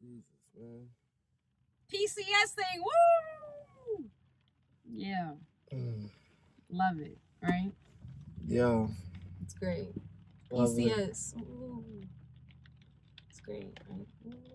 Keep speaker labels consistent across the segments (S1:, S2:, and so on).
S1: Jesus, man.
S2: PCS'ing, woo! Yeah. Love it, right?
S1: Yeah.
S2: It's great.
S1: Love
S2: PCS. Ooh. It's great, right?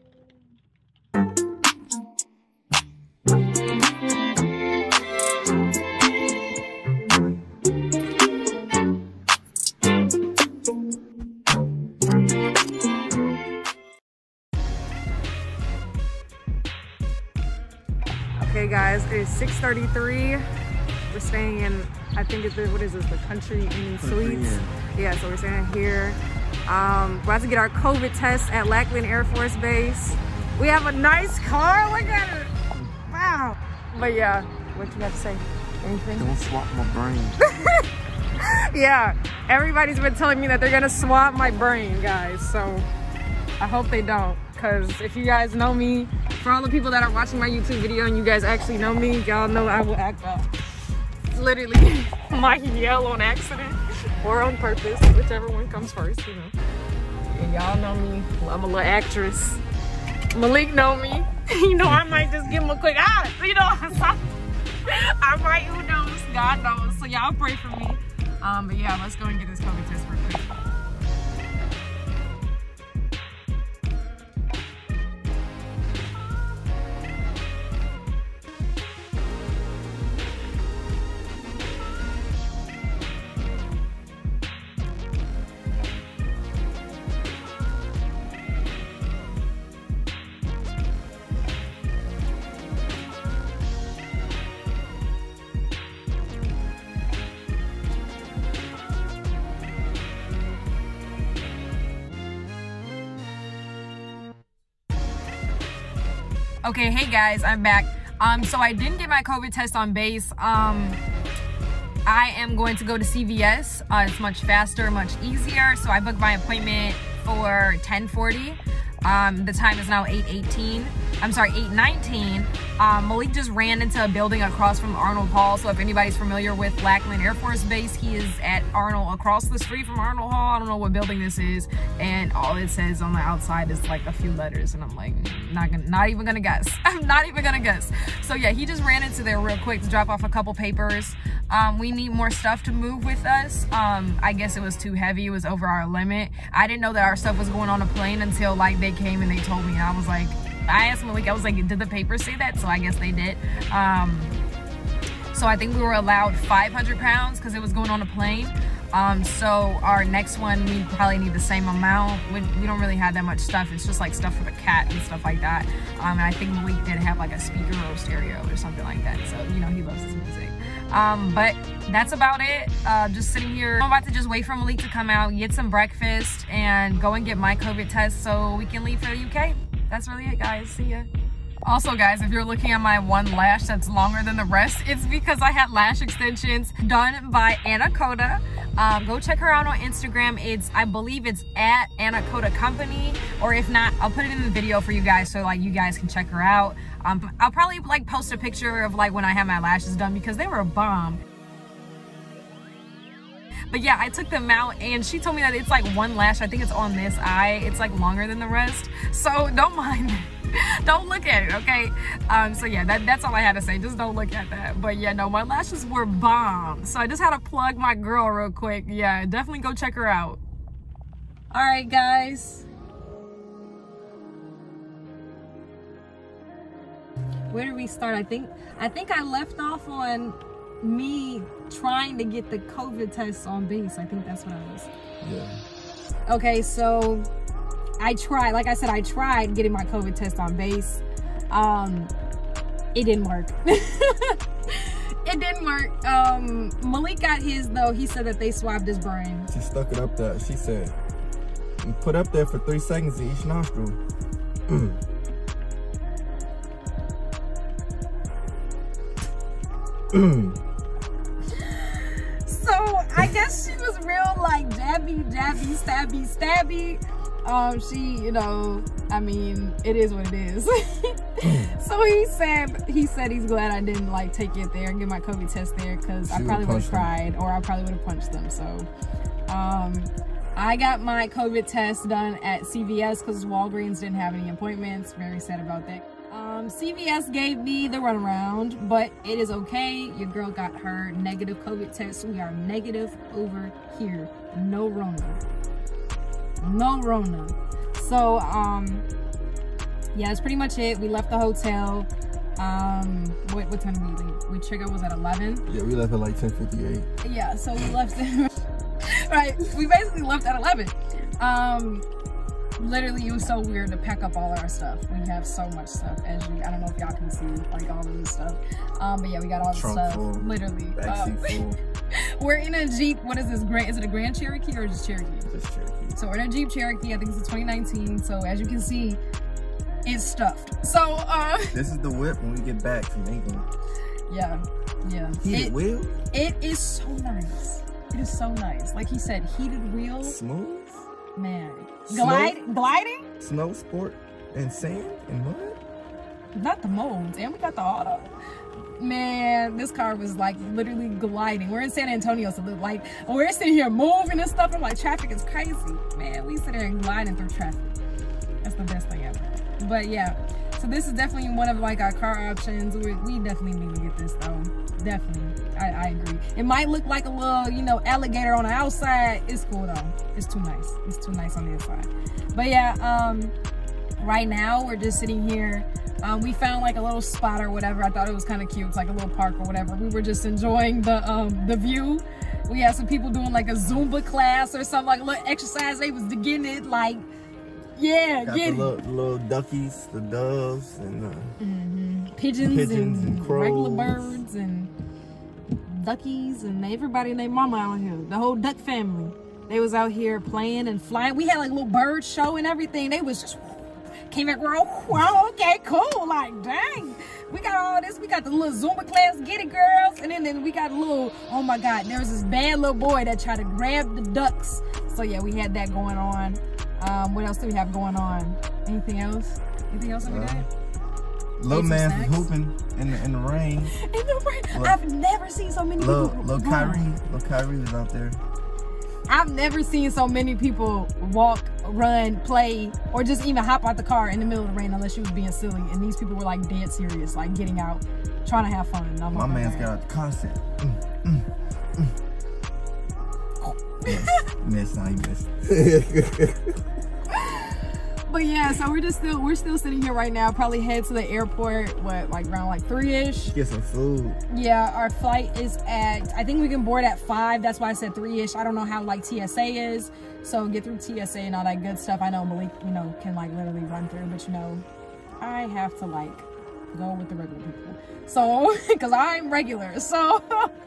S2: Okay guys, it is 6:33. We're staying in, I think it's, what is this, the Country Inn Suites? Yeah, so we're staying here. We're about to get our COVID test at Lackland Air Force Base. We have a nice car, look at it. Wow. But yeah, what you have to say? Anything?
S1: Don't swap my brain.
S2: Yeah, everybody's been telling me that they're gonna swap my brain, guys, so I hope they don't, because if you guys know me, for all the people that are watching my YouTube video and you guys actually know me, y'all know I will act up. Literally, might yell on accident or on purpose, whichever one comes first, you know. And y'all know me, I'm a little actress. Malik know me. You know, I might just give him a quick, you know, I might, who knows, God knows. So y'all pray for me. But yeah, let's go and get this COVID test real quick. Okay, hey guys, I'm back. So I didn't get my COVID test on base. I am going to go to CVS. It's much faster, much easier. So I booked my appointment for 10:40. The time is now 8:18. I'm sorry, 8:19. Malik just ran into a building across from Arnold Hall. So if anybody's familiar with Lackland Air Force Base, he is at Arnold, across the street from Arnold Hall. I don't know what building this is. And all it says on the outside is like a few letters. And I'm like, not even gonna guess. I'm not even gonna guess. So yeah, he just ran into there real quick to drop off a couple papers. We need more stuff to move with us. I guess it was too heavy. It was over our limit. I didn't know that our stuff was going on a plane until like they came and they told me. And I was like, I asked Malik, I was like, did the papers say that? So I guess they did. So I think we were allowed 500 pounds because it was going on a plane. So our next one, we probably need the same amount. We don't really have that much stuff. It's just like stuff for the cat and stuff like that. And I think Malik did have like a speaker or stereo or something like that. So, you know, he loves his music. But that's about it. Just sitting here. I'm about to just wait for Malik to come out, get some breakfast, and go and get my COVID test so we can leave for the UK. That's really it, guys. See ya. Also, guys, if you're looking at my one lash that's longer than the rest, it's because I had lash extensions done by Anacoda. Go check her out on Instagram. I believe it's at Anacoda Company, or if not, I'll put it in the video for you guys so like you guys can check her out. I'll probably like post a picture of like when I had my lashes done because they were a bomb. But yeah, I took them out and she told me that it's like one lash. I think it's on this eye. It's like longer than the rest. So don't mind that. Don't look at it, okay? So yeah, that's all I had to say. Just don't look at that. But yeah, no, my lashes were bomb. So I just had to plug my girl real quick. Yeah, definitely go check her out. All right, guys. Where did we start? I think I left off on me trying to get the COVID test on base. I think that's what I was.
S1: Yeah.
S2: Okay, so I tried, like I said, I tried getting my COVID test on base. It didn't work. It didn't work. Malik got his though. He said that they swabbed his brain.
S1: She stuck it up there. She said, you put up there for 3 seconds in each nostril.
S2: So I guess she was real like jabby, stabby. She, you know, I mean, it is what it is. So he said he's glad I didn't like take it there and get my COVID test there because I probably would have cried or I probably would have punched them. So I got my COVID test done at CVS because Walgreens didn't have any appointments. Very sad about that. CVS gave me the runaround, but it is okay. Your girl got her negative COVID test. We are negative over here. No Rona. No Rona. So, yeah, that's pretty much it. We left the hotel. What time did we leave? We check out was at 11.
S1: Yeah, we left at like 10:58.
S2: Yeah, so we left right, we basically left at 11. Literally, it was so weird to pack up all our stuff. We have so much stuff, as you, I don't know if y'all can see, like, all of this stuff. But yeah, we got all the stuff, full, literally. Backseat full. We're in a Jeep. What is this? Is it a Grand Cherokee or just Cherokee? Just Cherokee. So we're in a Jeep Cherokee. I think it's a 2019. So as you can see, it's stuffed. So,
S1: this is the whip when we get back from England.
S2: Yeah, yeah.
S1: Heated wheel?
S2: It is so nice. It is so nice. Like he said, heated wheels.
S1: Smooth.
S2: Man. Gliding?
S1: Snow sport and sand and mud?
S2: Not the molds. And we got the auto. Man, this car was like literally gliding. We're in San Antonio, so like we're sitting here moving and stuff. I'm like, traffic is crazy. Man, we sit there and gliding through traffic. That's the best thing ever. But yeah, so this is definitely one of like our car options. We definitely need to get this though. Definitely. I agree. It might look like a little, you know, alligator on the outside. It's cool though. It's too nice. It's too nice on the inside. But yeah, right now we're just sitting here. We found like a little spot or whatever. I thought it was kind of cute. It's like a little park or whatever. We were just enjoying the view. We had some people doing like a Zumba class or something, like a little exercise. They was getting it like, yeah,
S1: got the little duckies, the doves, and
S2: pigeons and crows, regular birds and duckies and everybody and their mama out here. The whole duck family. They was out here playing and flying. We had like a little bird show and everything. They was just came back, wow, okay, cool. Like, dang, we got all this. We got the little Zumba class, get it, girls. And then we got a little, oh my God, there was this bad little boy that tried to grab the ducks. So yeah, we had that going on. What else do we have going on? Anything else? Anything else that we got?
S1: Little man was hooping in the rain.
S2: In the rain. I've never seen so many people.
S1: Little Kyrie was out there.
S2: I've never seen so many people walk, run, play, or just even hop out the car in the middle of the rain unless you was being silly. And these people were like dead serious, like getting out, trying to have fun.
S1: My man's got out the car. Miss, now he missed.
S2: But yeah, so we're still sitting here right now. Probably head to the airport. What, like around like 3-ish?
S1: Get some food.
S2: Yeah, our flight is at, I think we can board at 5. That's why I said 3-ish. I don't know how like TSA is. So get through TSA and all that good stuff. I know Malik, you know, can like literally run through, but you know, I have to like go with the regular people. So, because I'm regular. So,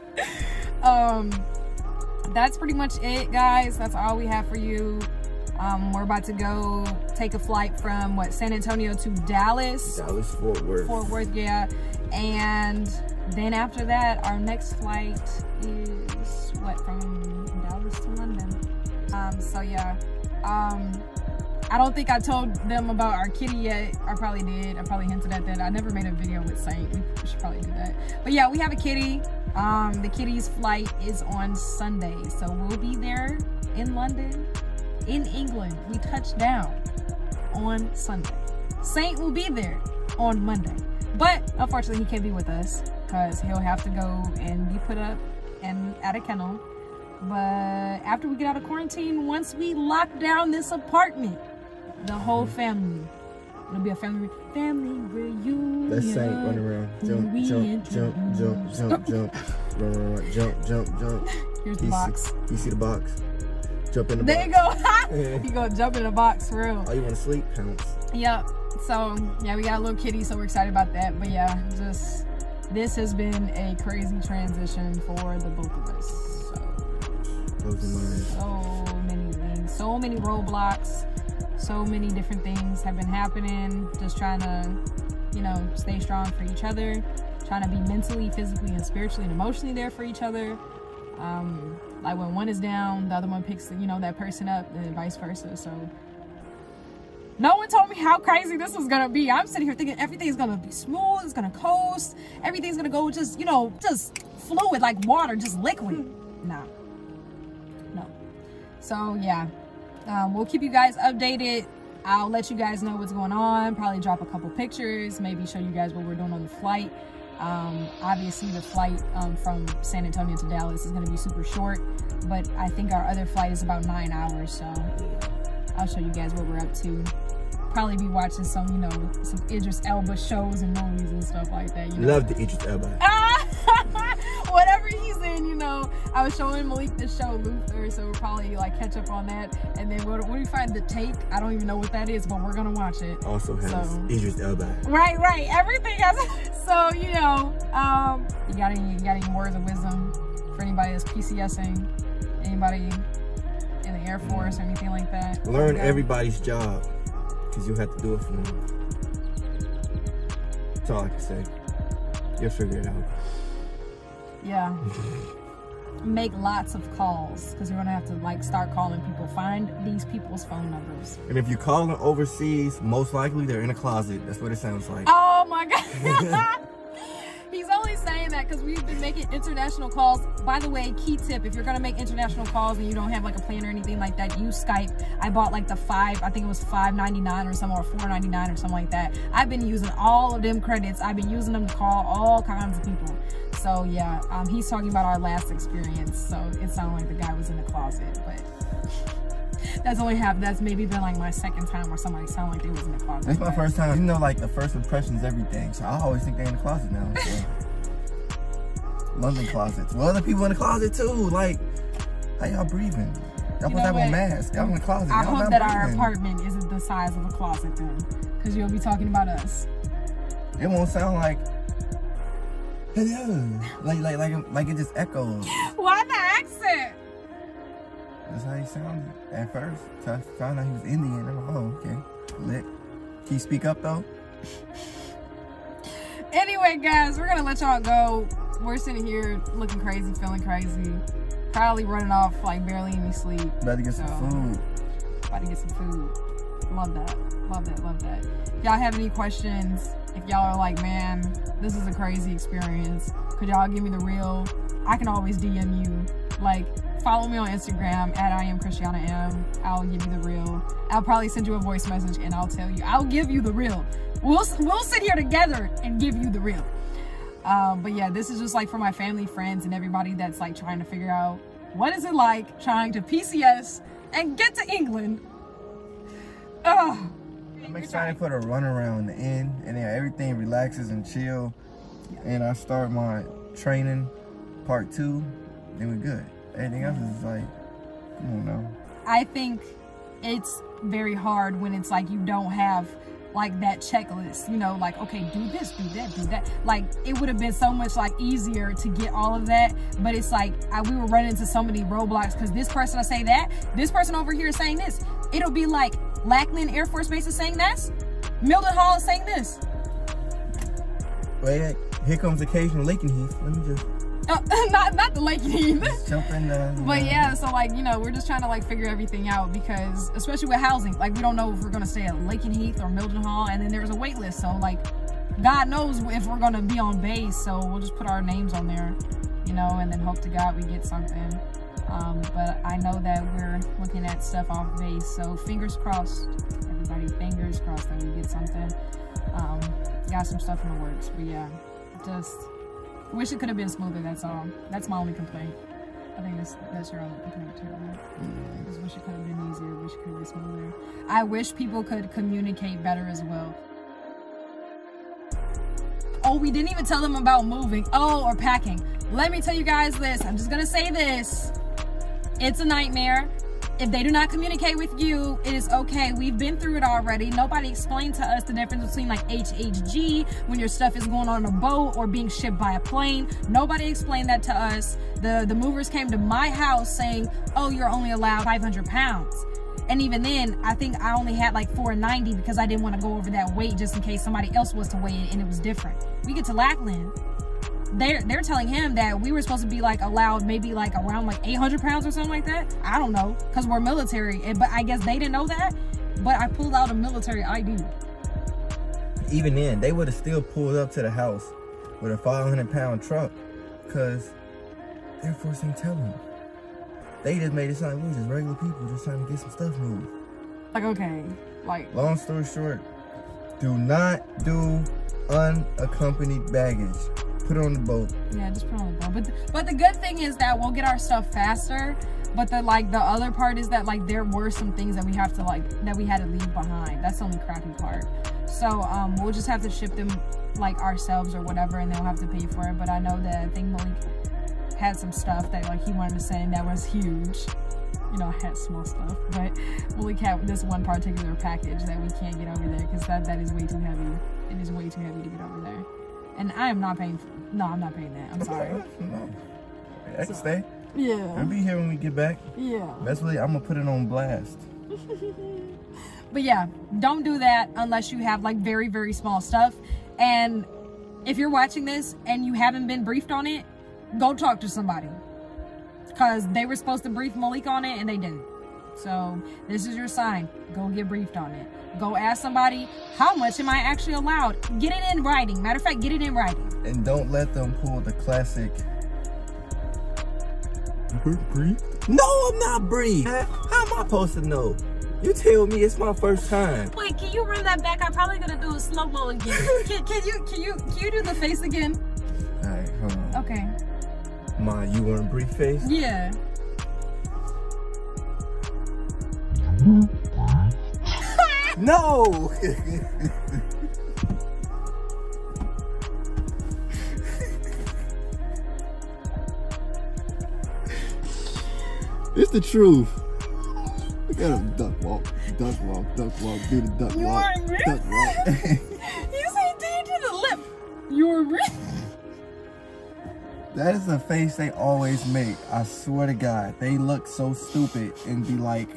S2: that's pretty much it, guys. That's all we have for you. We're about to go take a flight from San Antonio to Dallas.
S1: Fort Worth.
S2: Fort Worth, yeah. And then after that, our next flight is from Dallas to London. So yeah. I don't think I told them about our kitty yet. I probably did. I probably hinted at that. I never made a video with Saint. We should probably do that. But yeah, we have a kitty. The kitty's flight is on Sunday. So we'll be there in London. In England, we touch down on Sunday. Saint will be there on Monday, but unfortunately he can't be with us because he'll have to go and be put up and at a kennel. But after we get out of quarantine, once we lock down this apartment, the whole family, it'll be a family reunion.
S1: That's Saint running around, jump.
S2: Here's the box.
S1: You see the box? Jump in the
S2: box. There you go. You gonna jump in the box for real.
S1: Oh, you wanna sleep? Pounce.
S2: Yep. So yeah, we got a little kitty, so we're excited about that. But yeah, just this has been a crazy transition for the both of us. So many things, so many roadblocks, so many different things have been happening. Just trying to, you know, stay strong for each other, trying to be mentally, physically, and spiritually and emotionally there for each other. Like when one is down, the other one picks, you know, that person up, and vice versa. So no one told me how crazy this was gonna be. I'm sitting here thinking everything's gonna be smooth, it's gonna coast, everything's gonna go just, you know, just fluid like water, just liquid. No. So yeah, We'll keep you guys updated. I'll let you guys know what's going on, probably drop a couple pictures, maybe show you guys what we're doing on the flight. Obviously the flight from San Antonio to Dallas is going to be super short, but I think our other flight is about 9 hours, so I'll show you guys what we're up to. Probably be watching some, you know, some Idris Elba shows and movies and stuff like that. You know?
S1: Love the Idris Elba.
S2: Whatever he's in, you know. I was showing Malik the show Luther, so we'll probably like catch up on that. And then when we find the take, I don't even know what that is, but we're gonna watch it. Also has Idris Elba. Right. Everything has. So you know, you got any words of wisdom for anybody that's PCSing, anybody in the Air Force or anything like that?
S1: Learn everybody's job, because you'll have to do it for them. That's all I can say. You'll figure it out.
S2: Yeah. Make lots of calls, because you're gonna have to like start calling people. Find these people's phone numbers.
S1: And if you're calling overseas, most likely they're in a closet. That's what it sounds like.
S2: Oh my God. He's only saying that because we've been making international calls. By the way, key tip, if you're gonna make international calls and you don't have like a plan or anything like that, use Skype. I bought like the I think it was $5.99 or something, or $4.99 or something like that. I've been using all of them credits. I've been using them to call all kinds of people. So yeah, he's talking about our last experience. So it sounded like the guy was in the closet, but that's maybe been like my second time where somebody sounded like they was in the closet.
S1: It's my first time. You know, like the first impression's everything. So I always think they're in the closet now. So. London closets. Well, other people in the closet too. Like, how y'all breathing? Y'all supposed to have a mask. Y'all in the closet.
S2: I hope that our apartment isn't the size of a closet then, because you'll be talking about us.
S1: It won't sound like. Hello. Like it just echoes.
S2: Why the accent?
S1: That's how he sounded at first. So I found out he was Indian. I'm like, oh, okay. Lit. Can you speak up though?
S2: Anyway, guys, we're gonna let y'all go. We're sitting here looking crazy, feeling crazy, probably running off like barely any sleep.
S1: About to get some food.
S2: About to get some food. Love that. Love that. Love that. If y'all have any questions, if y'all are like, man, this is a crazy experience, could y'all give me the real? I can always DM you. Like, follow me on Instagram at @IamChristianaM. I'll give you the real. I'll probably send you a voice message and I'll tell you. I'll give you the real. We'll sit here together and give you the real. But yeah, this is just like for my family, friends, and everybody that's like trying to figure out what is it like trying to PCS and get to England.
S1: I'm excited for the run around the end, and then everything relaxes and chill. Yeah. And I start my training part 2, then we're good. Everything else is like, come on now.
S2: I think it's very hard when it's like you don't have like that checklist, you know, like, okay, do this, do that, do that. Like, it would have been so much like easier to get all of that, but it's like we were running into so many roadblocks because this person will say that, this person over here is saying this. It'll be like Lackland Air Force Base is saying this, Mildenhall is saying this.
S1: Wait, here comes occasional Lakenheath. Let me just
S2: not the Lakenheath.
S1: Jump in there.
S2: But yeah, so like, you know, we're just trying to like figure everything out, because especially with housing, like we don't know if we're gonna stay at Lakenheath or Mildenhall, and then there's a wait list, so like God knows if we're gonna be on base, so we'll just put our names on there, you know, and then hope to God we get something. But I know that we're looking at stuff off base, so fingers crossed, everybody, fingers crossed that we get something. Got some stuff in the works, but yeah, just wish it could have been smoother, that's all. That's my only complaint. I think that's your only complaint too, right? Just wish it could have been easier, wish it could have been smoother. I wish people could communicate better as well. Oh, we didn't even tell them about moving. Oh, or packing. Let me tell you guys this. I'm just gonna say this. It's a nightmare. If they do not communicate with you, it is okay. We've been through it already. Nobody explained to us the difference between like HHG when your stuff is going on a boat or being shipped by a plane. Nobody explained that to us. The movers came to my house saying, oh, you're only allowed 500 pounds. And even then, I think I only had like 490 because I didn't want to go over that weight just in case somebody else was to weigh it and it was different. We get to Lackland. They're telling him that we were supposed to be like allowed maybe like around like 800 pounds or something like that. I don't know, because we're military, but I guess they didn't know that. But I pulled out a military ID.
S1: Even then, they would have still pulled up to the house with a 500-pound truck, because Air Force ain't tell them. They just made it sound like we were just regular people just trying to get some stuff moved.
S2: Like, okay, like.
S1: Long story short, do not do unaccompanied baggage. Put it on the boat.
S2: Yeah, just put it on the boat. But the good thing is that we'll get our stuff faster. But the other part is that like there were some things that we have to that we had to leave behind. That's the only crappy part. So we'll just have to ship them like ourselves or whatever, and they'll have to pay for it. But I know that I think Malik had some stuff that like he wanted to send that was huge. You know, I had small stuff, but Malik had this one particular package that we can't get over there because that is way too heavy. It is way too heavy to get over there. And I am not paying no, I'm not paying that. I'm sorry.
S1: No. I can stay.
S2: Yeah.
S1: I'll be here when we get back.
S2: Yeah.
S1: That's really, I'm gonna put it on blast.
S2: But yeah, don't do that unless you have like very, very small stuff. And if you're watching this and you haven't been briefed on it, go talk to somebody. Because they were supposed to brief Malik on it and they didn't. So this is your sign. Go get briefed on it. Go ask somebody, how much am I actually allowed? Get it in writing. Matter of fact, get it in writing.
S1: And don't let them pull the classic. You're briefed? No, I'm not briefed. How am I supposed to know? You tell me it's my first time.
S2: Wait, can you run that back? I'm probably gonna do a slow-mo again. Can you do the face again?
S1: Alright, hold on.
S2: Okay.
S1: Ma, you want a brief face?
S2: Yeah.
S1: No! It's the truth. We gotta duck walk, do the duck walk, duck walk.
S2: You say D to the lip. You're
S1: That is the face they always make. I swear to God, they look so stupid and be like,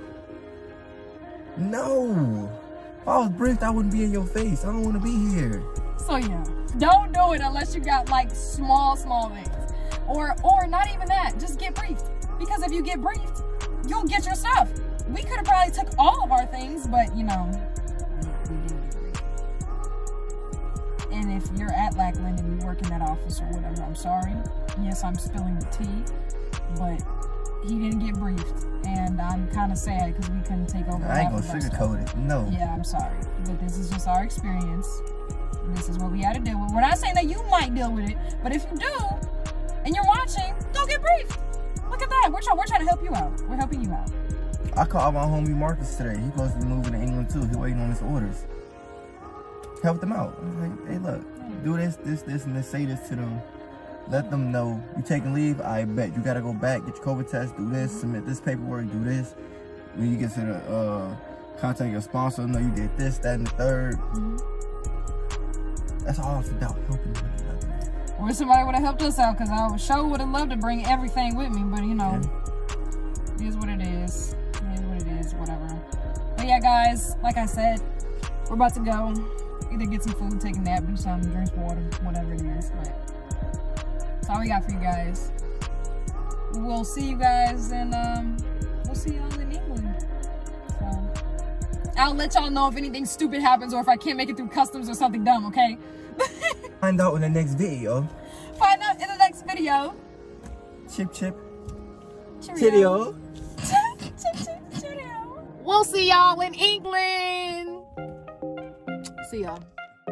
S1: no. If I was briefed, I wouldn't be in your face. I don't want to be here.
S2: So yeah, don't do it unless you got like small things, or not even that. Just get briefed, because if you get briefed, you'll get your stuff. We could have probably took all of our things, but you know, we didn't get briefed. And if you're at Lackland and you work in that office or whatever, I'm sorry. Yes, I'm spilling the tea, but he didn't get briefed, and I'm kind of sad because we couldn't take over.
S1: I ain't gonna sugarcoat it. No.
S2: Yeah, I'm sorry, but this is just our experience. This is what we had to deal with. We're not saying that you might deal with it, but if you do, and you're watching, don't get briefed. Look at that. We're trying to help you out. We're helping you out.
S1: I called my homie Marcus today. He's supposed to be moving to England too. He's waiting on his orders. Help them out. I was like, hey, look, do this, and this. Say this to them. Let them know you taking leave. I bet you gotta go back, get your COVID test, do this, submit this paperwork, do this. When you get to the contact your sponsor, know you did this, that, and the third. That's all it's about, helping them.
S2: I wish somebody would have helped us out, because I sure would have loved to bring everything with me, but you know, It is what it is. It is what it is, whatever. But yeah, guys, like I said, we're about to go. Either get some food, take a nap, do something, drink water, whatever it is. But that's all we got for you guys. We'll see you guys, and we'll see y'all in England. So I'll let y'all know if anything stupid happens or if I can't make it through customs or something dumb, okay?
S1: Find out in the next video.
S2: Find out in the next video.
S1: Chip, chip.
S2: Cheerio. Cheerio. We'll see y'all in England. See y'all.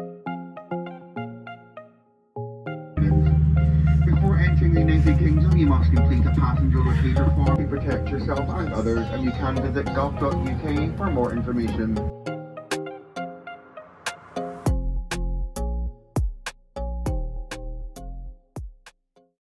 S3: Before entering the United Kingdom, you must complete a passenger locator form to protect yourself and others, and you can visit gov.uk for more information.